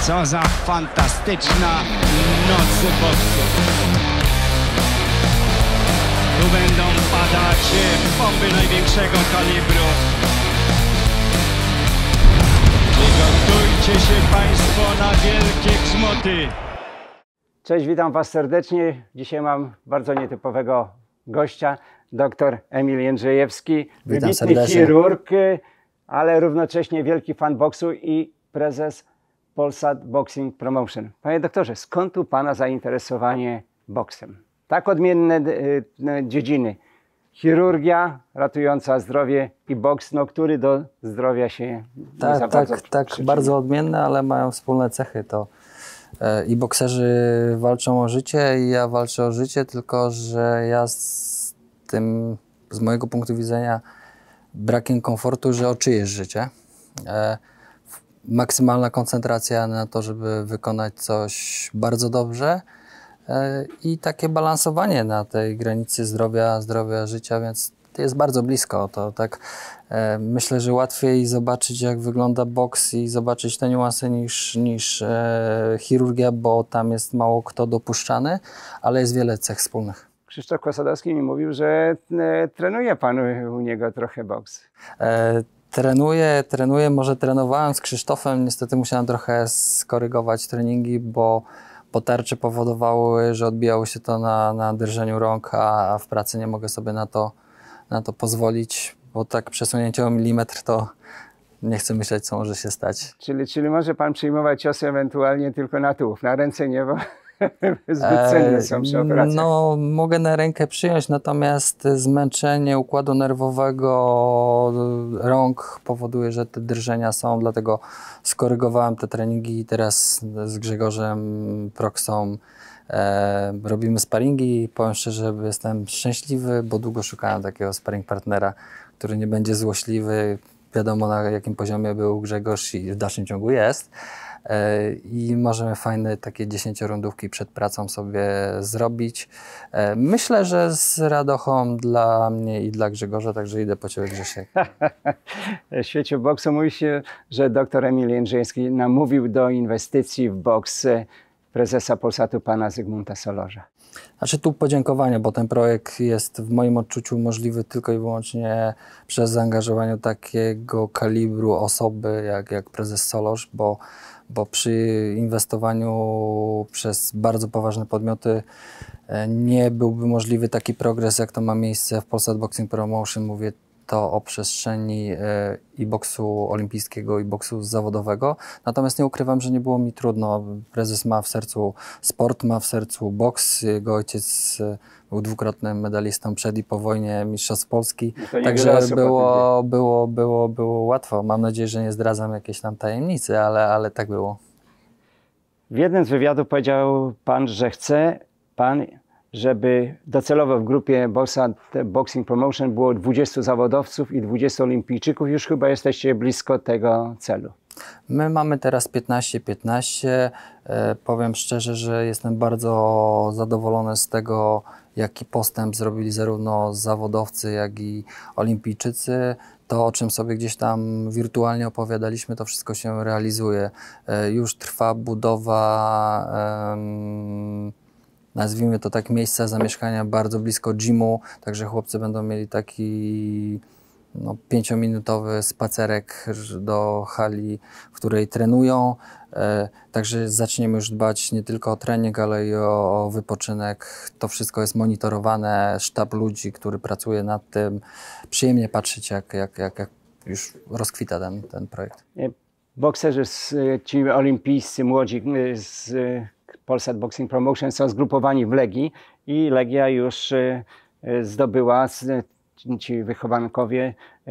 Co za fantastyczna noc boksu. Tu będą padać bomby największego kalibru. Przygotujcie się Państwo na wielkie grzmoty. Cześć, witam Was serdecznie. Dzisiaj mam bardzo nietypowego gościa, dr Emil Jędrzejewski, wybitny chirurg, ale równocześnie wielki fan boksu i prezes Polsat Boxing Promotion. Panie doktorze, skąd tu Pana zainteresowanie boksem? Tak odmienne dziedziny. Chirurgia ratująca zdrowie i boks, no, który do zdrowia się tak, bardzo odmienne, ale mają wspólne cechy. To i bokserzy walczą o życie, i ja walczę o życie, tylko że ja z tym, z mojego punktu widzenia, brakiem komfortu, że o czyjeś życie. Maksymalna koncentracja na to, żeby wykonać coś bardzo dobrze i takie balansowanie na tej granicy zdrowia, życia, więc to jest bardzo blisko. To tak myślę, że łatwiej zobaczyć, jak wygląda boks i zobaczyć te niuanse niż chirurgia, bo tam jest mało kto dopuszczany, ale jest wiele cech wspólnych. Krzysztof Kosadowski mi mówił, że trenuje Pan u niego trochę boks. Trenuję, może trenowałem z Krzysztofem, niestety musiałem trochę skorygować treningi, bo tarcze powodowały, że odbijało się to na drżeniu rąk, a w pracy nie mogę sobie na to pozwolić, bo tak przesunięcie o milimetr to nie chcę myśleć, co może się stać. Czyli może Pan przyjmować ciosy ewentualnie tylko na tułów, na ręce nie, bo zbyt cenne są przy operacjach. No, mogę na rękę przyjąć, natomiast zmęczenie układu nerwowego rąk powoduje, że te drżenia są, dlatego skorygowałem te treningi i teraz z Grzegorzem Proksą robimy sparingi. Powiem szczerze, że jestem szczęśliwy, bo długo szukałem takiego sparring partnera, który nie będzie złośliwy. Wiadomo, na jakim poziomie był Grzegorz i w dalszym ciągu jest. I możemy fajne takie 10-rundówki przed pracą sobie zrobić. Myślę, że z radochą dla mnie i dla Grzegorza, także idę po Ciebie, Grzesiek. W świecie boksu mówi się, że dr Emil Jędrzejewski namówił do inwestycji w boks prezesa Polsatu pana Zygmunta Solorza. Znaczy tu podziękowania, bo ten projekt jest w moim odczuciu możliwy tylko i wyłącznie przez zaangażowanie takiego kalibru osoby jak prezes Solorz, bo przy inwestowaniu przez bardzo poważne podmioty nie byłby możliwy taki progres, jak to ma miejsce w Polsat Boxing Promotion. Mówię to o przestrzeni i boksu olimpijskiego, i boksu zawodowego. Natomiast nie ukrywam, że nie było mi trudno. Prezes ma w sercu sport, ma w sercu boks. Jego ojciec był dwukrotnym medalistą przed i po wojnie mistrzostw Polski. Także było łatwo. Mam nadzieję, że nie zdradzam jakiejś tam tajemnicy, ale tak było. W jednym z wywiadów powiedział Pan, że chce Pan, żeby docelowo w grupie Polsat Boxing Promotion było 20 zawodowców i 20 olimpijczyków. Już chyba jesteście blisko tego celu. My mamy teraz 15-15. Powiem szczerze, że jestem bardzo zadowolony z tego, jaki postęp zrobili zarówno zawodowcy, jak i olimpijczycy. To, o czym sobie gdzieś tam wirtualnie opowiadaliśmy, to wszystko się realizuje. Już trwa budowa, nazwijmy to tak, miejsca zamieszkania bardzo blisko gymu, także chłopcy będą mieli taki 5-minutowy spacerek do hali, w której trenują. Także zaczniemy już dbać nie tylko o trening, ale i o wypoczynek. To wszystko jest monitorowane, sztab ludzi, który pracuje nad tym. Przyjemnie patrzeć, jak już rozkwita ten projekt. Bokserzy, ci olimpijscy, młodzi z Polsat Boxing Promotion są zgrupowani w Legii i Legia już zdobyła, ci wychowankowie,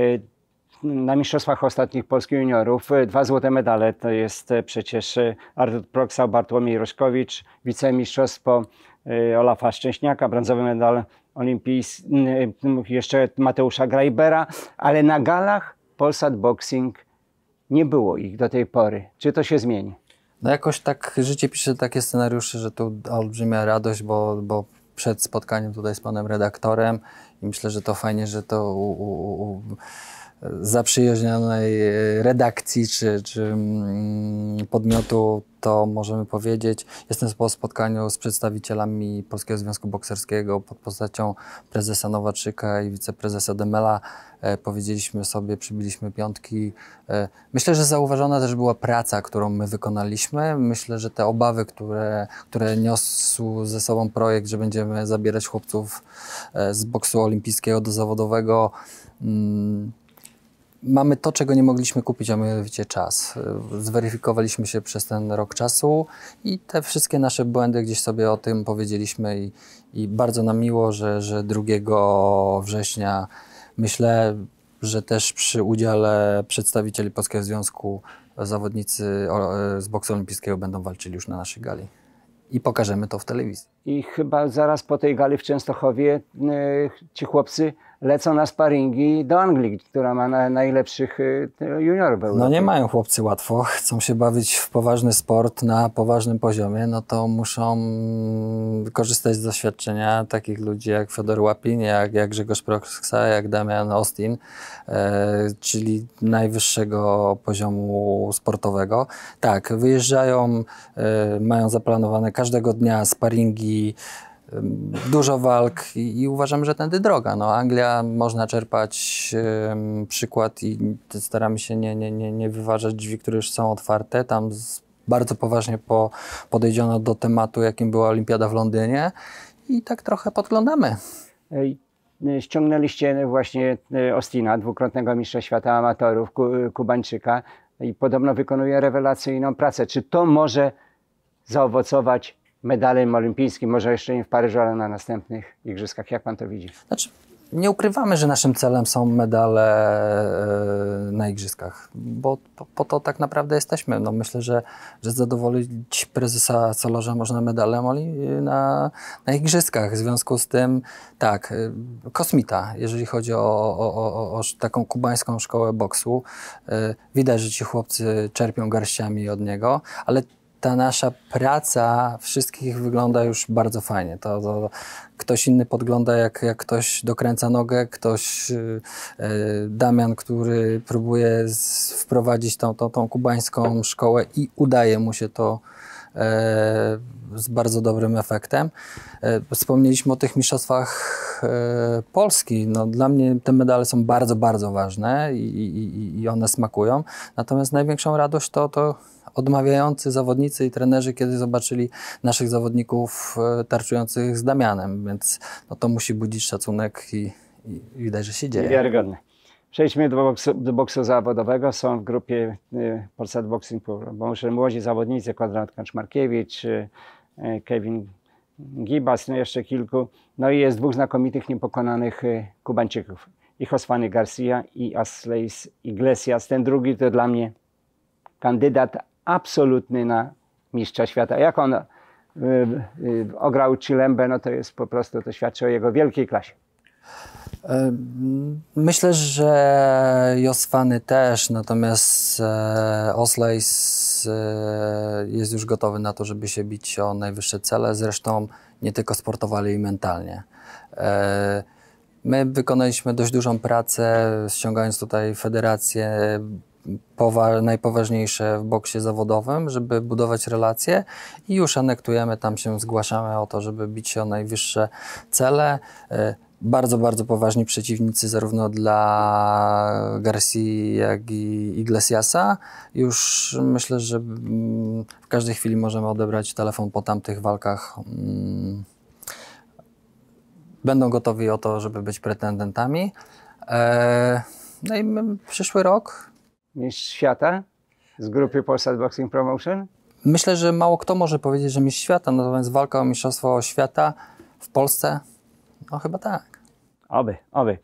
na mistrzostwach ostatnich polskich juniorów 2 złote medale. To jest przecież Artur Proksa, Bartłomiej Roszkowicz, wicemistrzostwo Olafa Szczęśniaka, brązowy medal olimpijski, jeszcze Mateusza Grajbera, ale na galach Polsat Boxing nie było ich do tej pory. Czy to się zmieni? No jakoś tak życie pisze takie scenariusze, że tu olbrzymia radość, bo przed spotkaniem tutaj z panem redaktorem i myślę, że to fajnie, że to zaprzyjaźnionej redakcji czy podmiotu to możemy powiedzieć. Jestem po spotkaniu z przedstawicielami Polskiego Związku Bokserskiego pod postacią prezesa Nowaczyka i wiceprezesa Demela. Powiedzieliśmy sobie, przybiliśmy piątki. Myślę, że zauważona też była praca, którą my wykonaliśmy. Myślę, że te obawy, które niósł ze sobą projekt, że będziemy zabierać chłopców z boksu olimpijskiego do zawodowego, mamy to, czego nie mogliśmy kupić, a mianowicie czas. Zweryfikowaliśmy się przez ten rok czasu i te wszystkie nasze błędy gdzieś sobie o tym powiedzieliśmy i bardzo nam miło, że 2 września myślę, że też przy udziale przedstawicieli Polskiego Związku zawodnicy z boksu olimpijskiego będą walczyli już na naszej gali. I pokażemy to w telewizji. I chyba zaraz po tej gali w Częstochowie ci chłopcy lecą na sparingi do Anglii, która ma najlepszych juniorów w Europie. No nie mają chłopcy łatwo, chcą się bawić w poważny sport na poważnym poziomie, no to muszą korzystać z doświadczenia takich ludzi jak Fiodor Łapin, jak Grzegorz Proksa, jak Damian Austin, czyli najwyższego poziomu sportowego. Tak, wyjeżdżają, mają zaplanowane każdego dnia sparingi, dużo walk i uważam, że tędy droga. No, Anglia, można czerpać przykład i staramy się nie wyważać drzwi, które już są otwarte. Tam bardzo poważnie podejdziono do tematu, jakim była Olimpiada w Londynie i tak trochę podglądamy. Ściągnęliście właśnie Austina, 2-krotnego mistrza świata amatorów, Kubańczyka, i podobno wykonuje rewelacyjną pracę. Czy to może zaowocować medalem olimpijskim, może jeszcze nie w Paryżu, ale na następnych igrzyskach? Jak pan to widzi? Znaczy, nie ukrywamy, że naszym celem są medale na igrzyskach, bo po to tak naprawdę jesteśmy. No myślę, że zadowolić prezesa Solorza można medalem na igrzyskach. W związku z tym, tak, kosmita, jeżeli chodzi o taką kubańską szkołę boksu. Widać, że ci chłopcy czerpią garściami od niego, ale ta nasza praca wszystkich wygląda już bardzo fajnie. To ktoś inny podgląda, jak ktoś dokręca nogę, ktoś, Damian, który próbuje wprowadzić tą kubańską szkołę i udaje mu się to z bardzo dobrym efektem. Wspomnieliśmy o tych mistrzostwach Polski. No, dla mnie te medale są bardzo, bardzo ważne i one smakują. Natomiast największą radość to odmawiający zawodnicy i trenerzy, kiedy zobaczyli naszych zawodników tarczujących z Damianem, więc no, to musi budzić szacunek i widać, że się dzieje. Wiarygodne. Przejdźmy do boksu zawodowego. Są w grupie Polsat Boxing Promotion młodzi zawodnicy, Konrad Kaczmarkiewicz, Kevin Gibas, no jeszcze kilku. No i jest 2 znakomitych, niepokonanych Kubańczyków. I Josfany Garcia i Asleis Iglesias. Ten drugi to dla mnie kandydat absolutny na mistrza świata. Jak on ograł Chilembę, no to jest po prostu, to świadczy o jego wielkiej klasie. Myślę, że Josfany też, natomiast Osleis jest już gotowy na to, żeby się bić o najwyższe cele. Zresztą nie tylko sportowo, ale i mentalnie. My wykonaliśmy dość dużą pracę, ściągając tutaj federacje najpoważniejsze w boksie zawodowym, żeby budować relacje i już anektujemy, tam się zgłaszamy o to, żeby bić się o najwyższe cele. Bardzo, bardzo poważni przeciwnicy zarówno dla Garcji, jak i Iglesiasa. Już myślę, że w każdej chwili możemy odebrać telefon po tamtych walkach. Będą gotowi o to, żeby być pretendentami. No i przyszły rok. Mistrz świata z grupy Polsat Boxing Promotion? Myślę, że mało kto może powiedzieć, że mistrz świata, natomiast walka o mistrzostwo świata w Polsce, no chyba tak. Oby.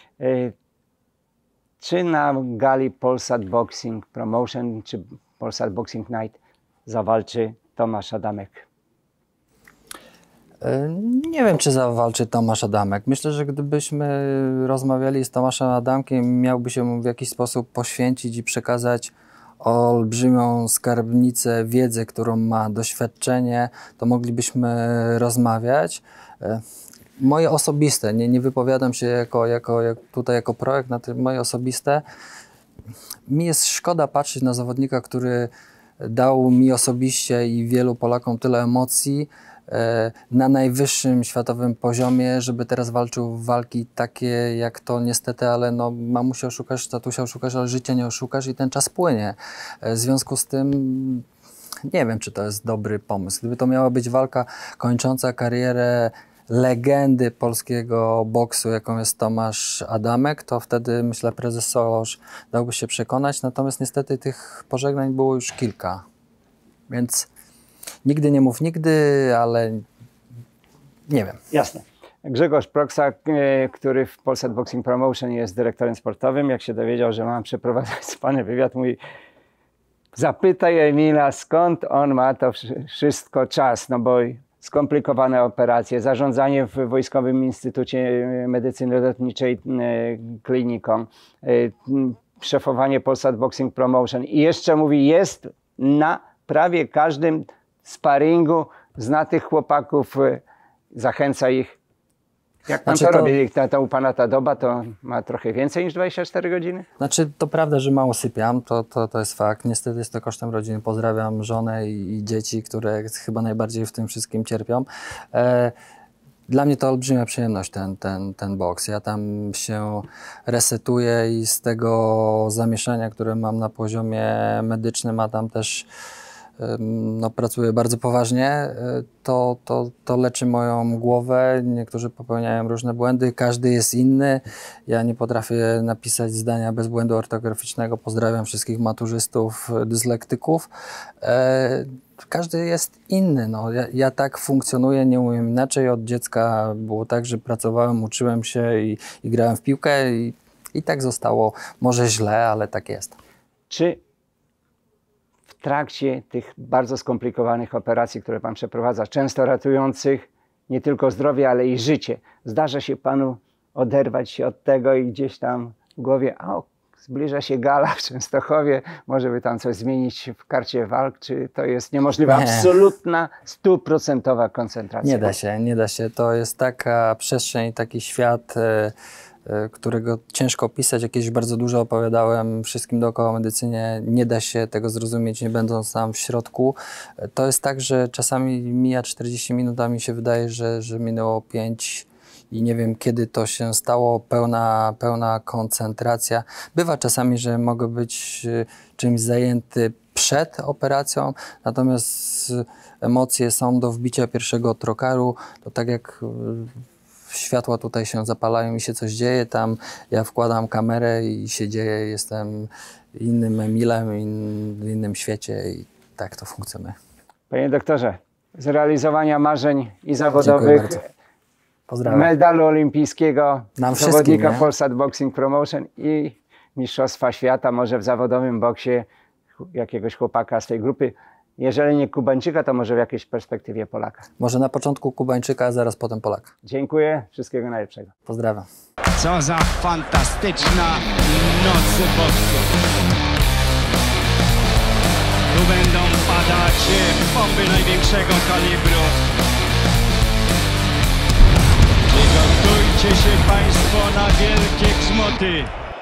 Czy na gali Polsat Boxing Promotion, czy Polsat Boxing Night zawalczy Tomasz Adamek? Nie wiem, czy zawalczy Tomasz Adamek. Myślę, że gdybyśmy rozmawiali z Tomaszem Adamkiem, miałby się mu w jakiś sposób poświęcić i przekazać olbrzymią skarbnicę wiedzy, którą ma, doświadczenie, to moglibyśmy rozmawiać. Moje osobiste, nie wypowiadam się tutaj jako projekt, moje osobiste. Mi jest szkoda patrzeć na zawodnika, który dał mi osobiście i wielu Polakom tyle emocji na najwyższym światowym poziomie, żeby teraz walczył walki takie jak to niestety, ale no mamusia oszukasz, tatusia oszukasz, ale życia nie oszukasz i ten czas płynie. W związku z tym nie wiem, czy to jest dobry pomysł. Gdyby to miała być walka kończąca karierę legendy polskiego boksu, jaką jest Tomasz Adamek, to wtedy, myślę, prezes Solosz dałby się przekonać. Natomiast niestety tych pożegnań było już kilka. Więc nigdy nie mów nigdy, ale nie wiem. Jasne. Grzegorz Proksa, który w Polsat Boxing Promotion jest dyrektorem sportowym, jak się dowiedział, że mam przeprowadzać z panem wywiad, mówi: zapytaj Emila, skąd on ma to wszystko czas, no bo skomplikowane operacje, zarządzanie w Wojskowym Instytucie Medycyny Lotniczej kliniką, szefowanie Polsat Boxing Promotion i jeszcze mówi, jest na prawie każdym sparingu, zna tych chłopaków, zachęca ich. Jak pan to robi? U pana ta doba to ma trochę więcej niż 24 godziny? Znaczy, to prawda, że mało sypiam, to jest fakt. Niestety jest to kosztem rodziny. Pozdrawiam żonę i dzieci, które chyba najbardziej w tym wszystkim cierpią. Dla mnie to olbrzymia przyjemność ten boks. Ja tam się resetuję i z tego zamieszania, które mam na poziomie medycznym, a tam też no, pracuję bardzo poważnie, to leczy moją głowę. Niektórzy popełniają różne błędy, każdy jest inny. Ja nie potrafię napisać zdania bez błędu ortograficznego. Pozdrawiam wszystkich maturzystów, dyslektyków. Każdy jest inny. No. Ja tak funkcjonuję, nie umiem inaczej. Od dziecka było tak, że pracowałem, uczyłem się i grałem w piłkę i tak zostało. Może źle, ale tak jest. Czy w trakcie tych bardzo skomplikowanych operacji, które pan przeprowadza, często ratujących nie tylko zdrowie, ale i życie, zdarza się panu oderwać się od tego i gdzieś tam w głowie, zbliża się gala w Częstochowie, może by tam coś zmienić w karcie walk, czy to jest niemożliwe? Absolutna, 100% koncentracja. Nie da się. To jest taka przestrzeń, taki świat, którego ciężko opisać. Jak kiedyś bardzo dużo opowiadałem wszystkim dookoła medycynie, nie da się tego zrozumieć, nie będąc tam w środku. To jest tak, że czasami mija 40 minut, a mi się wydaje, że minęło 5 i nie wiem, kiedy to się stało, pełna koncentracja. Bywa czasami, że mogę być czymś zajęty przed operacją, natomiast emocje są do wbicia pierwszego trokaru. To tak jak światła tutaj się zapalają i się coś dzieje, tam ja wkładam kamerę i się dzieje, jestem innym Emilem, w innym świecie i tak to funkcjonuje. Panie doktorze, zrealizowania marzeń i zawodowych, medalu olimpijskiego, zawodnika Polsat Boxing Promotion i mistrzostwa świata, może w zawodowym boksie jakiegoś chłopaka z tej grupy. Jeżeli nie Kubańczyka, to może w jakiejś perspektywie Polaka. Może na początku Kubańczyka, a zaraz potem Polaka. Dziękuję, wszystkiego najlepszego. Pozdrawiam. Co za fantastyczna noc boksu. Tu będą padać bomby największego kalibru. Przygotujcie się państwo na wielkie grzmoty.